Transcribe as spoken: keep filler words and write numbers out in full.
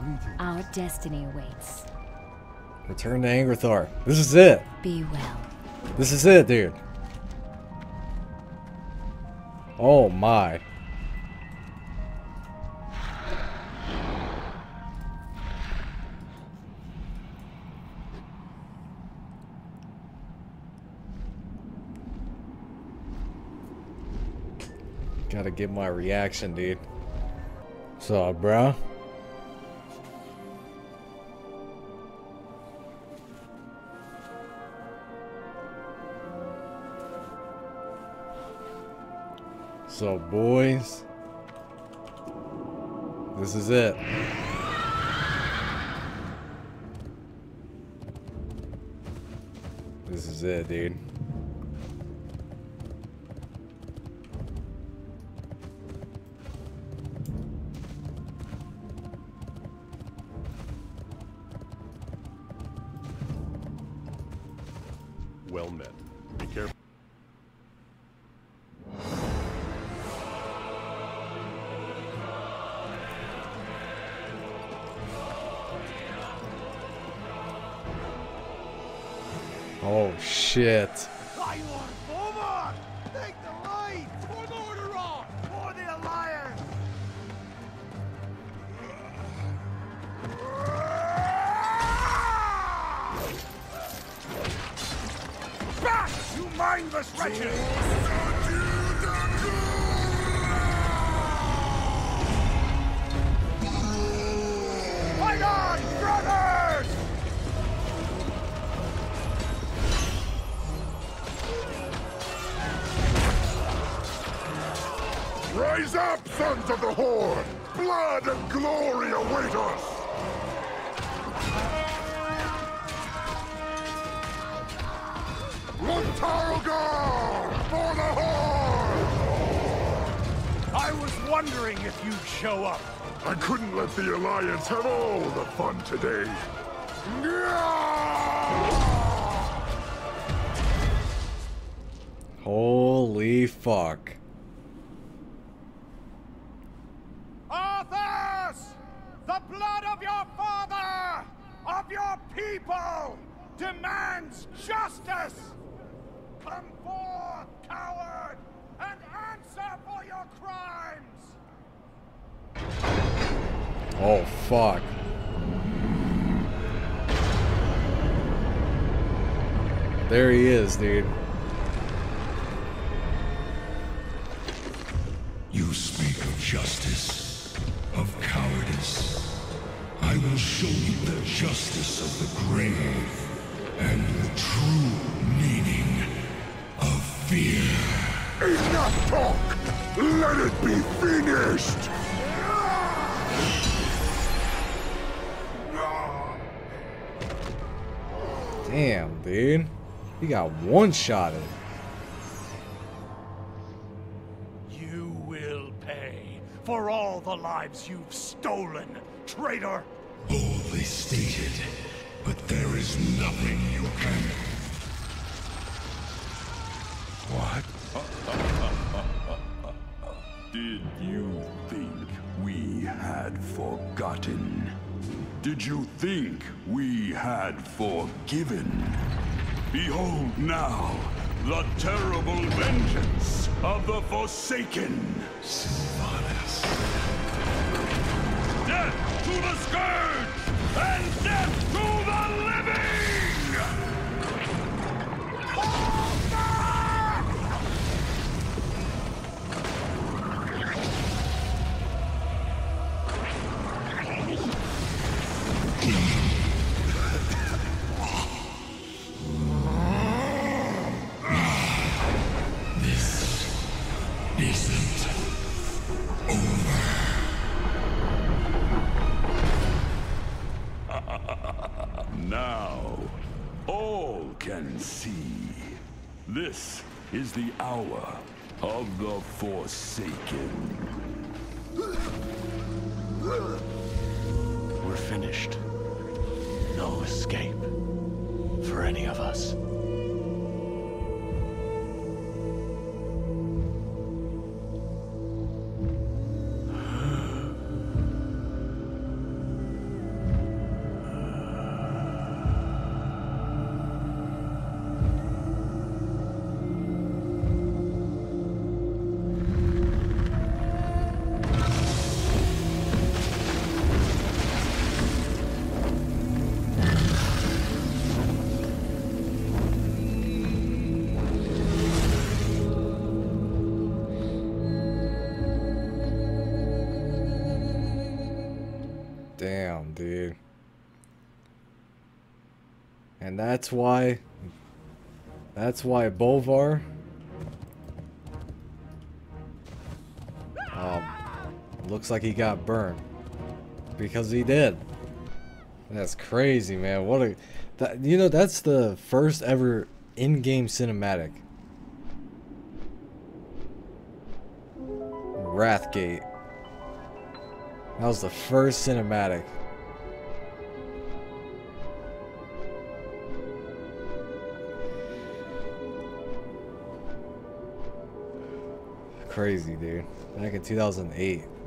Our destiny awaits. Return to Angrathar. This is it. Be well. This is it, dude. Oh my. Gotta get my reaction, dude. What's up, bro? So, boys, this is it. This is it, dude. Well met. Be careful. Oh shit. I want forward! Take the lead! For Morderon! For the Alliance! Back, you mindless wretches! Fight on, brothers! Rise up, sons of the Horde! Blood and glory await us! Luntargar! For the Horde! I was wondering if you'd show up. I couldn't let the Alliance have all the fun today. Holy fuck. Arthas! The blood of your father, of your people, demands justice! Come forth, coward, and answer for your crimes! Oh fuck. There he is, dude. You speak of justice, of cowardice. I will show you the justice of the grave and the true meaning of fear. Enough talk! Let it be finished! Damn, dude. He got one-shotted. You will pay for all the lives you've stolen, traitor! Boldly stated, but there is nothing you can... What? Did you think we had forgotten? Did you think we had forgiven? Behold now, the terrible vengeance of the Forsaken! Sylvanas. Death to the Scourge! And death to the living! Now, all can see. This is the hour of the Forsaken. We're finished. No escape for any of us. Damn, dude. And that's why... That's why Bolvar... Um, looks like he got burned. Because he did. That's crazy, man. What a... That, you know, that's the first ever in-game cinematic. Wrathgate. That was the first cinematic. Crazy, dude. Back in two thousand eight.